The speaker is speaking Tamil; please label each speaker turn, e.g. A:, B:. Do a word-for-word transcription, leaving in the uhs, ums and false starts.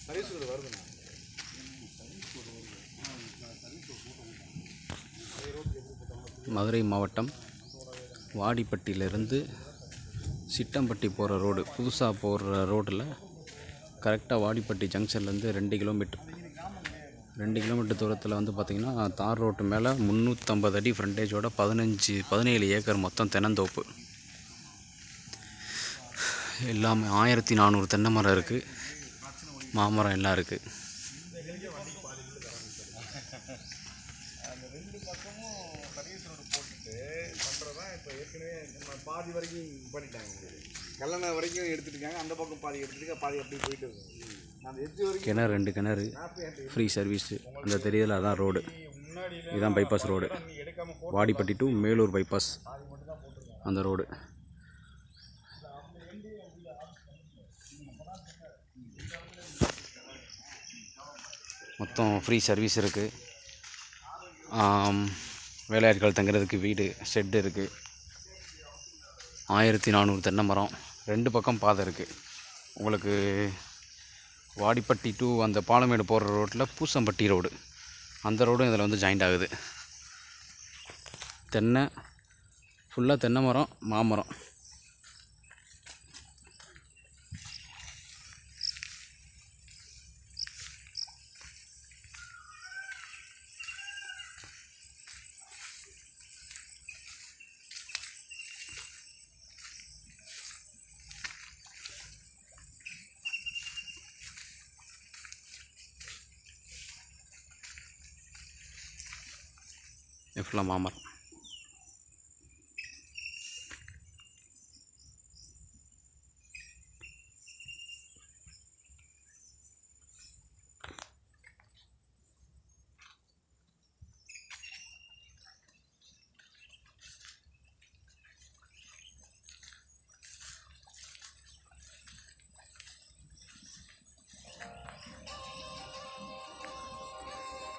A: மதுரை மாவட்டம் வாடிப்பட்டியிலிருந்து சிட்டம்பட்டி போகிற ரோடு, புதுசாக போகிற ரோட்டில் கரெக்டாக வாடிப்பட்டி ஜங்ஷன்லேருந்து ரெண்டு கிலோமீட்டர் ரெண்டு கிலோமீட்டர் தூரத்தில் வந்து பார்த்திங்கன்னா தார் ரோட்டு மேலே முந்நூற்றம்பது அடி ஃப்ரண்டேஜோட பதினஞ்சு பதினேழு ஏக்கர் மொத்தம் தென்னந்தோப்பு. எல்லாமே ஆயிரத்தி நானூறு தென்னை மரம் இருக்குது, மாமரம் எல்லாம் இருக்குது.
B: பாதி வரைக்கும் பண்ணிட்டாங்க, கல்லணை வரைக்கும் எடுத்துட்டாங்க. அந்த பக்கம் பாதி எடுத்துட்டு பாதி அப்படி போயிட்டு இருக்கு.
A: கிணறு ரெண்டு கிணறு ஃப்ரீ சர்வீஸு. அந்த தெரியல அதான் ரோடு, இதுதான் bypass road. Vadipatti to Melur bypass அந்த ரோடு. மொத்தம் ஃப்ரீ சர்வீஸ் இருக்குது. வேலையாட்கள் தங்குறதுக்கு வீடு, ஷெட்டு இருக்குது. ஆயிரத்தி நானூறு தென்னை மரம், ரெண்டு பக்கம் பாதை இருக்குது. உங்களுக்கு வாடிப்பட்டி டு அந்த பாலமேடு போகிற ரோட்டில் பூசம்பட்டி ரோடு, அந்த ரோடும் இதில் வந்து ஜாயிண்ட் ஆகுது. தென்னை ஃபுல்லாக தென்னை மரம், மாமரம். ஃபுல்லாக மாமரம்.